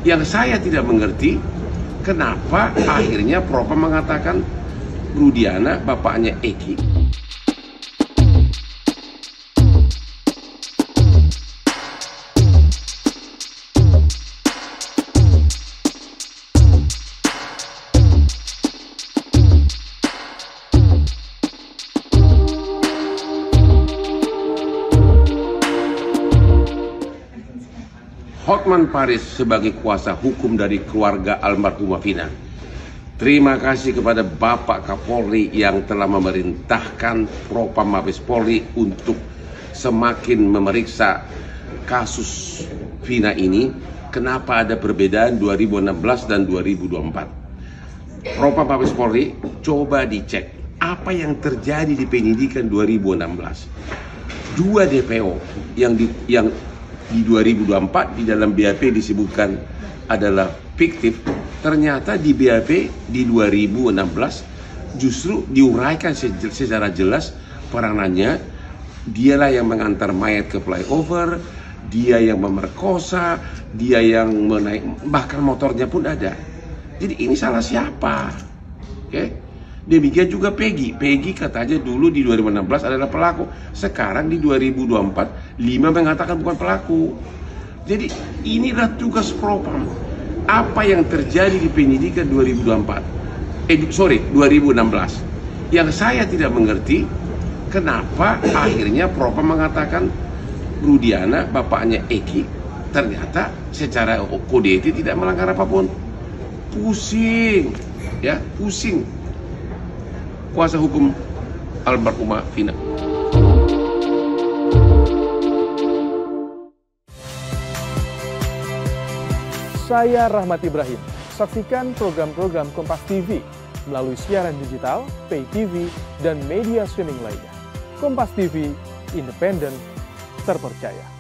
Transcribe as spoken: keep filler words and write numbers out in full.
Yang saya tidak mengerti, kenapa akhirnya Propam mengatakan Rudiana bapaknya Eki. Hotman Paris sebagai kuasa hukum dari keluarga almarhumah Vina. Terima kasih kepada Bapak Kapolri yang telah memerintahkan Propam Mabes Polri untuk semakin memeriksa kasus Vina ini. Kenapa ada perbedaan dua ribu enam belas dan dua ribu dua puluh empat? Propam Mabes Polri, coba dicek apa yang terjadi di penyidikan dua ribu enam belas. Dua D P O yang di, yang di dua ribu dua puluh empat di dalam B A P disebutkan adalah fiktif, ternyata di B A P di dua ribu enam belas justru diuraikan secara jelas peranannya. Dialah yang mengantar mayat ke flyover, dia yang memerkosa, dia yang menaik, bahkan motornya pun ada. Jadi ini salah siapa? Oke? Okay? Demikian juga Peggy. Peggy katanya dulu di dua ribu enam belas adalah pelaku. Sekarang di dua ribu dua puluh empat, lima mengatakan bukan pelaku. Jadi inilah tugas Propam. Apa yang terjadi di penyidikan dua ribu dua puluh empat? Eh, sorry, dua ribu enam belas. Yang saya tidak mengerti, kenapa akhirnya Propam mengatakan Rudiana bapaknya Eki. Ternyata secara kode etik tidak melanggar apapun. Pusing, ya, pusing. Kuasa hukum almarhumah Vina. Saya Rahmat Ibrahim. Saksikan program-program Kompas T V melalui siaran digital, pay T V, dan media streaming lainnya. Kompas T V, independen, terpercaya.